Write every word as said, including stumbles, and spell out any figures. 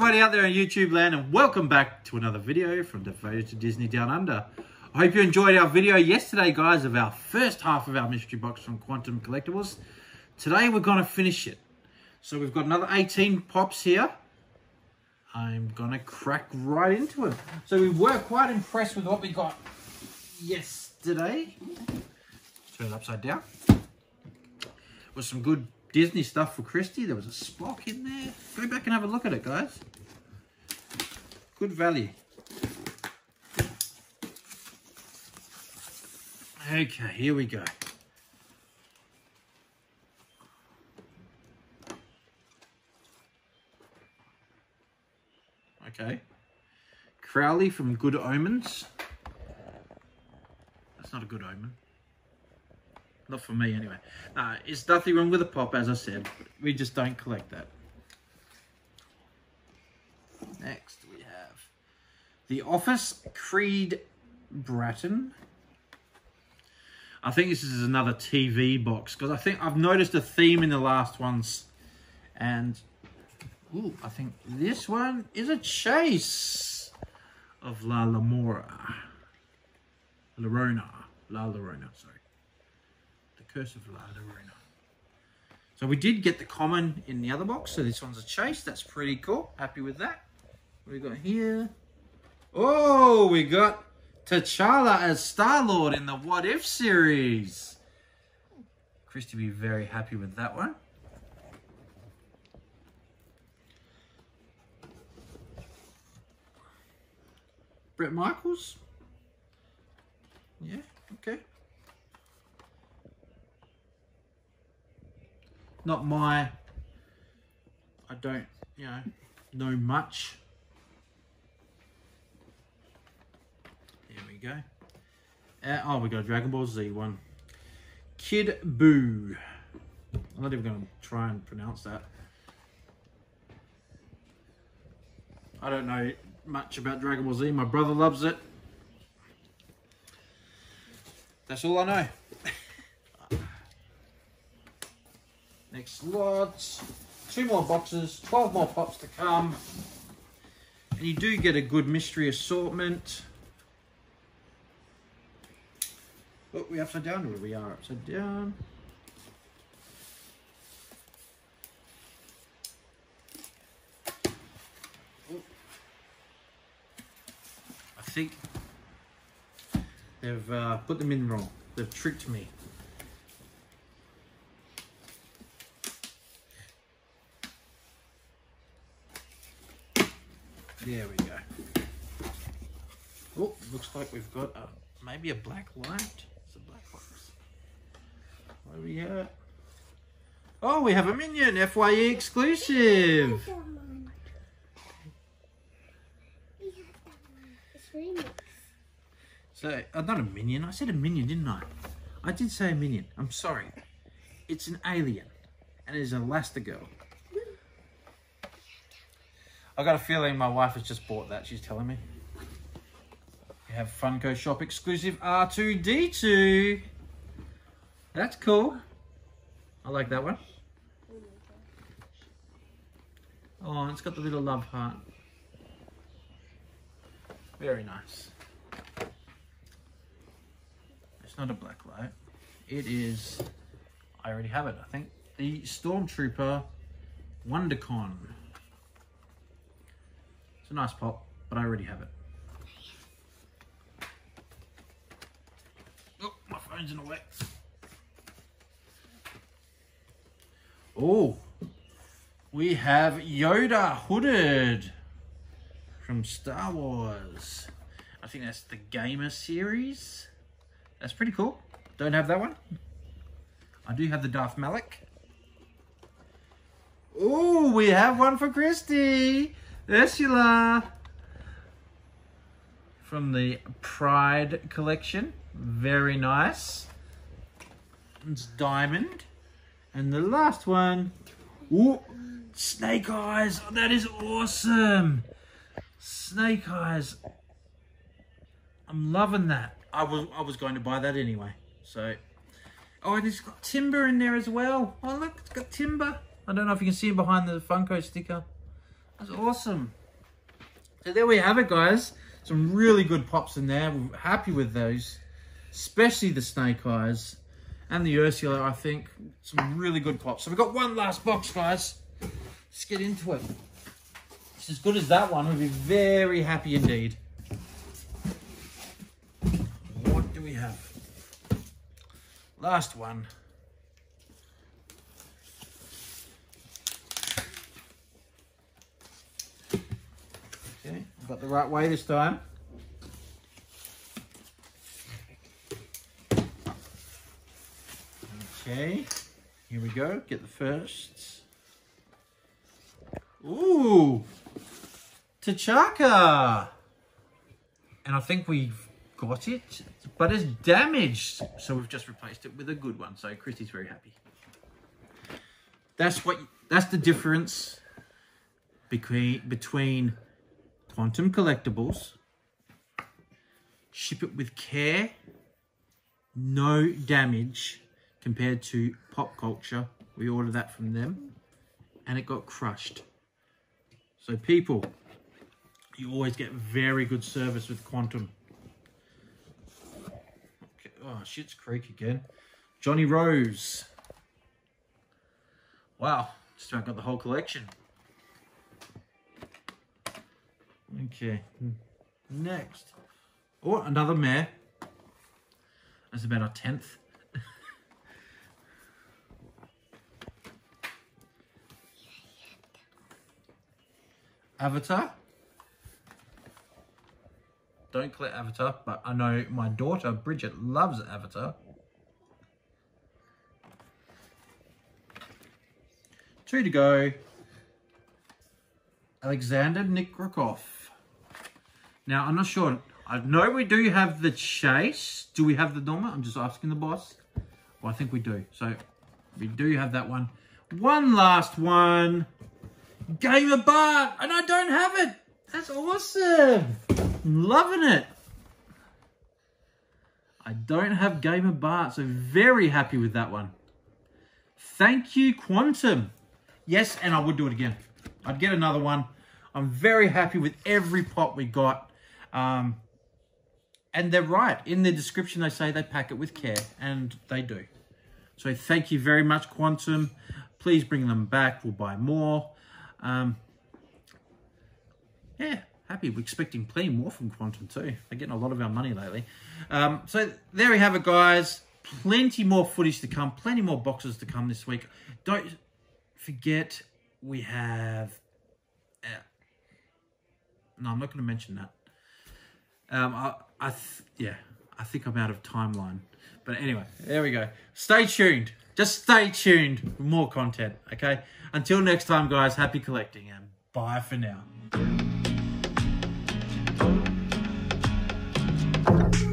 everybody out there in YouTube land, and welcome back to another video from Devoted to Disney Down Under. I hope you enjoyed our video yesterday, guys, of our first half of our mystery box from Quantum Collectibles. Today we're going to finish it. So we've got another eighteen pops here. I'm going to crack right into it. So we were quite impressed with what we got yesterday. Turn it upside down. Was some good Disney stuff for Christy. There was a Spock in there. Go back and have a look at it, guys. Good value. Okay, here we go. Okay. Crowley from Good Omens. That's not a good omen. Not for me, anyway. Uh, it's nothing wrong with the pop, as I said. We just don't collect that. Next, we have The Office, Creed Bratton. I think this is another T V box, because I think I've noticed a theme in the last ones. And, ooh, I think this one is a chase of La Lamora. Llorona. La Llorona, sorry. Curse of La Llorona. So we did get the common in the other box, so this one's a chase. That's pretty cool. Happy with that. What we got here? Oh, we got T'Challa as Star-Lord in the What If series. Christy will be very happy with that one. Bret Michaels. Yeah, okay. Not my, I don't, you know, know much. There we go. Uh, oh, we got a Dragon Ball Z one. Kid Buu. I'm not even going to try and pronounce that. I don't know much about Dragon Ball Z. My brother loves it. That's all I know. Next lot, two more boxes, twelve more pops to come. And you do get a good mystery assortment. Oh, we upside down, or we are upside down. Oh. I think they've uh, put them in wrong. They've tricked me. There we go. Oh, looks like we've got a, maybe a black light. It's a black box. What do we have? Oh, we have a Minion F Y E exclusive. So, uh, not a Minion. I said a Minion, didn't I? I did say a Minion. I'm sorry. It's an alien, and it is Elastigirl. I got a feeling my wife has just bought that. She's telling me. We have Funko Shop exclusive R two D two. That's cool. I like that one. Oh, it's got the little love heart. Very nice. It's not a black light. It is, I already have it, I think. The Stormtrooper WonderCon. It's a nice pop, but I already have it. Oh, my phone's in the way. Oh, we have Yoda hooded from Star Wars. I think that's the Gamer series. That's pretty cool. Don't have that one. I do have the Darth Malak. Oh, we have one for Christy. Ursula from the Pride collection. Very nice. It's Diamond. And the last one, ooh, Snake Eyes. Oh, that is awesome. Snake Eyes. I'm loving that. I was I was going to buy that anyway. So, oh, and it's got Timber in there as well. Oh, look, it's got Timber. I don't know if you can see him behind the Funko sticker. That's awesome. So there we have it, guys. Some really good pops in there. We're happy with those, especially the Snake Eyes and the Ursula, I think. Some really good pops. So we've got one last box, guys. Let's get into it. It's as good as that one. We'll be very happy indeed. What do we have? Last one. Okay, got the right way this time. Okay, here we go. Get the first. Ooh, T'Chaka. And I think we've got it, but it's damaged. So we've just replaced it with a good one. So Christy's very happy. That's what. That's the difference between between Quantum Collectibles. Ship it with care. No damage compared to Pop Culture. We ordered that from them, and it got crushed. So people, you always get very good service with Quantum. Okay. Oh, Schitt's Creek again. Johnny Rose. Wow, just about got the whole collection. Okay, next. Oh, another mare. That's about our tenth. Avatar. Don't collect Avatar, but I know my daughter Bridget loves Avatar. Two to go. Alexander Nikrikov. Now, I'm not sure. I know we do have the Chase. Do we have the Norma? I'm just asking the boss. Well, I think we do. So, we do have that one. One last one. Gamer Bart. And I don't have it. That's awesome. I'm loving it. I don't have Gamer Bart. So, very happy with that one. Thank you, Quantum. Yes, and I would do it again. I'd get another one. I'm very happy with every pop we got. Um, and they're right. In the description, they say they pack it with care. And they do. So thank you very much, Quantum. Please bring them back. We'll buy more. Um, yeah, happy. We're expecting plenty more from Quantum too. They're getting a lot of our money lately. Um, so there we have it, guys. Plenty more footage to come. Plenty more boxes to come this week. Don't forget, we have... Uh, no, I'm not going to mention that. Um, I, I th yeah, I think I'm out of timeline. But anyway, there we go. Stay tuned. Just stay tuned for more content, okay? Until next time, guys, happy collecting and bye for now.